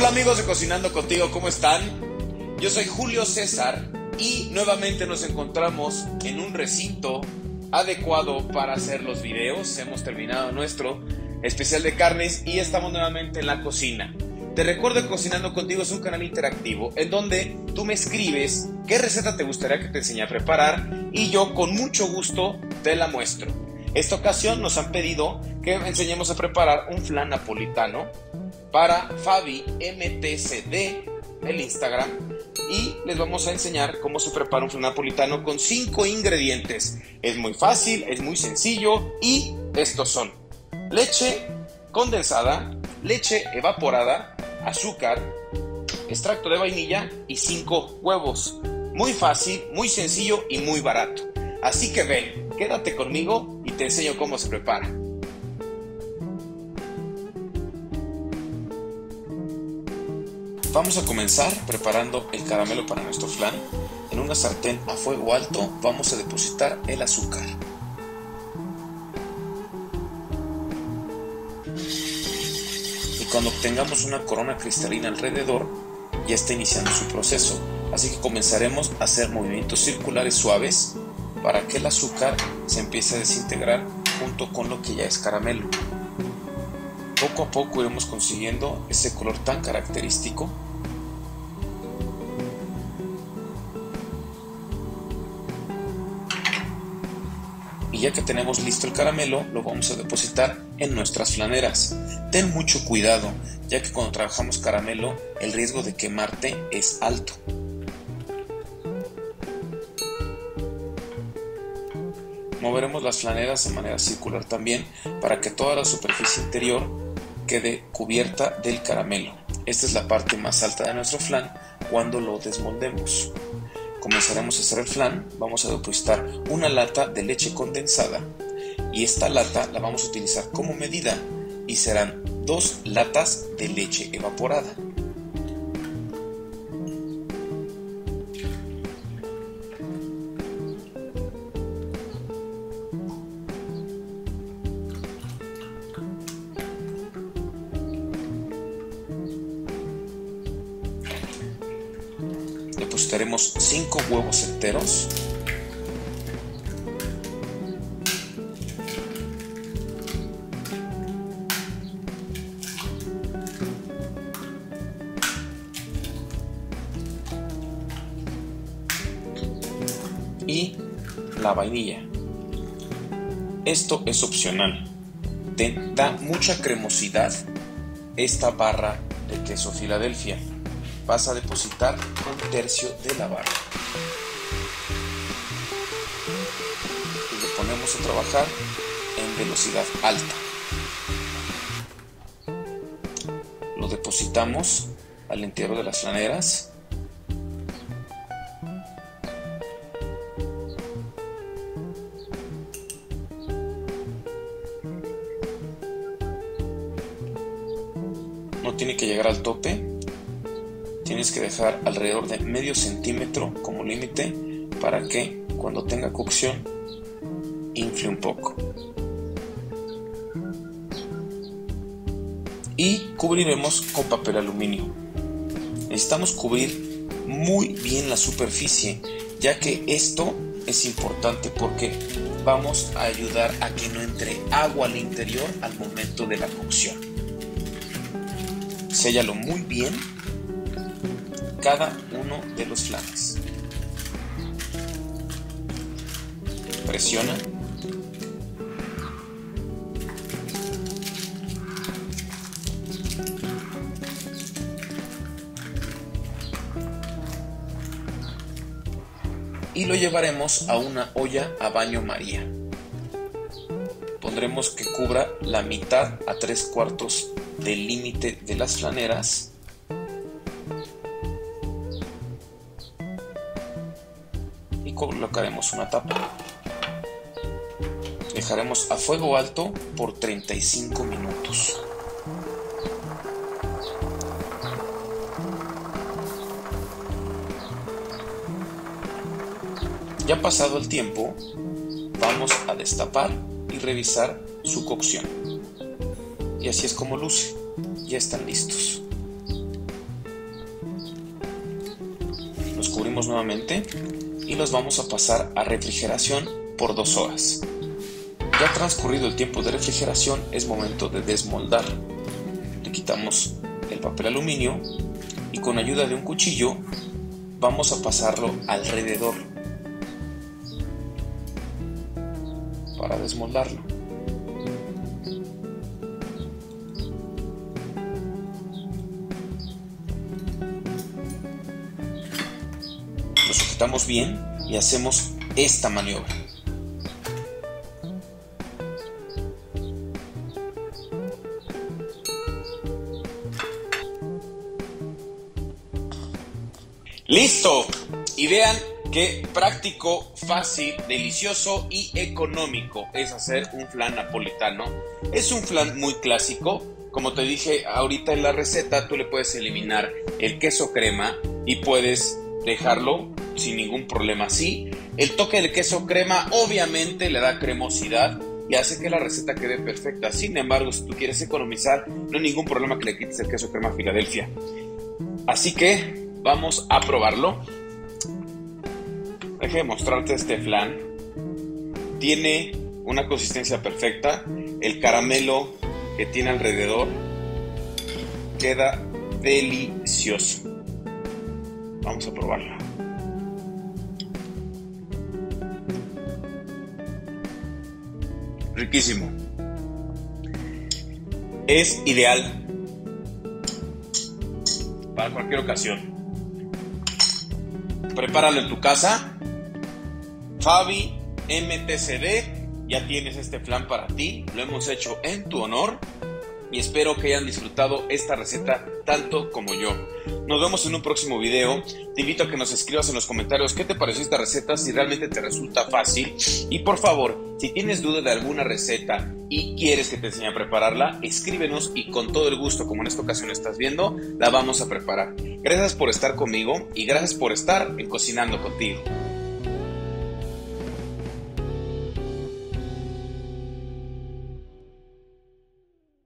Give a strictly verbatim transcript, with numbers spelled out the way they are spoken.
Hola amigos de Cocinando Contigo, ¿cómo están? Yo soy Julio César y nuevamente nos encontramos en un recinto adecuado para hacer los videos. Hemos terminado nuestro especial de carnes y estamos nuevamente en la cocina. Te recuerdo que Cocinando Contigo es un canal interactivo en donde tú me escribes qué receta te gustaría que te enseñe a preparar y yo con mucho gusto te la muestro. Esta ocasión nos han pedido que enseñemos a preparar un flan napolitano para Fabi M T C D, el Instagram, y les vamos a enseñar cómo se prepara un flan napolitano con cinco ingredientes. Es muy fácil, es muy sencillo y estos son leche condensada, leche evaporada, azúcar, extracto de vainilla y cinco huevos. Muy fácil, muy sencillo y muy barato. Así que ven, quédate conmigo y te enseño cómo se prepara. Vamos a comenzar preparando el caramelo para nuestro flan. En una sartén a fuego alto vamos a depositar el azúcar. Y cuando obtengamos una corona cristalina alrededor, ya está iniciando su proceso. Así que comenzaremos a hacer movimientos circulares suaves para que el azúcar se empiece a desintegrar junto con lo que ya es caramelo. Poco a poco iremos consiguiendo ese color tan característico. Y ya que tenemos listo el caramelo, lo vamos a depositar en nuestras flaneras. Ten mucho cuidado, ya que cuando trabajamos caramelo, el riesgo de quemarte es alto. Moveremos las flaneras de manera circular también para que toda la superficie interior quede cubierta del caramelo. Esta es la parte más alta de nuestro flan cuando lo desmoldemos. Comenzaremos a hacer el flan. Vamos a depositar una lata de leche condensada y esta lata la vamos a utilizar como medida y serán dos latas de leche evaporada. Depositaremos cinco huevos enteros. Y la vainilla. Esto es opcional. Te da mucha cremosidad esta barra de queso Filadelfia. Vas a depositar un tercio de la barra y lo ponemos a trabajar en velocidad alta. Lo depositamos al interior de las flaneras. No tiene que llegar al tope. Tienes que dejar alrededor de medio centímetro como límite para que cuando tenga cocción infle un poco. Y cubriremos con papel aluminio. Necesitamos cubrir muy bien la superficie, ya que esto es importante porque vamos a ayudar a que no entre agua al interior al momento de la cocción. Séllalo muy bien cada uno de los flanes. Presiona. Y lo llevaremos a una olla a baño María. Pondremos que cubra la mitad a tres cuartos del límite de las flaneras. Colocaremos una tapa. Dejaremos a fuego alto por treinta y cinco minutos. Ya pasado el tiempo, vamos a destapar y revisar su cocción. Y así es como luce. Ya están listos. cubrimos nuevamente y los vamos a pasar a refrigeración por dos horas. Ya transcurrido el tiempo de refrigeración, es momento de desmoldar. Le quitamos el papel aluminio y con ayuda de un cuchillo vamos a pasarlo alrededor para desmoldarlo. Lo sujetamos bien y hacemos esta maniobra. ¡Listo! Y vean qué práctico, fácil, delicioso y económico es hacer un flan napolitano. Es un flan muy clásico. Como te dije ahorita en la receta, tú le puedes eliminar el queso crema y puedes dejarlo sin ningún problema así. El toque del queso crema obviamente le da cremosidad y hace que la receta quede perfecta. Sin embargo, si tú quieres economizar, no hay ningún problema que le quites el queso crema Filadelfia. Así que vamos a probarlo. Déjame mostrarte este flan. Tiene una consistencia perfecta. El caramelo que tiene alrededor queda delicioso. Vamos a probarlo. Riquísimo. Es ideal para cualquier ocasión. Prepáralo en tu casa. Fabi M T C D, ya tienes este flan para ti. Lo hemos hecho en tu honor y espero que hayan disfrutado esta receta tanto como yo. Nos vemos en un próximo video. Te invito a que nos escribas en los comentarios qué te pareció esta receta, si realmente te resulta fácil. Y por favor, si tienes duda de alguna receta y quieres que te enseñe a prepararla, escríbenos y con todo el gusto, como en esta ocasión estás viendo, la vamos a preparar. Gracias por estar conmigo y gracias por estar en Cocinando Contigo.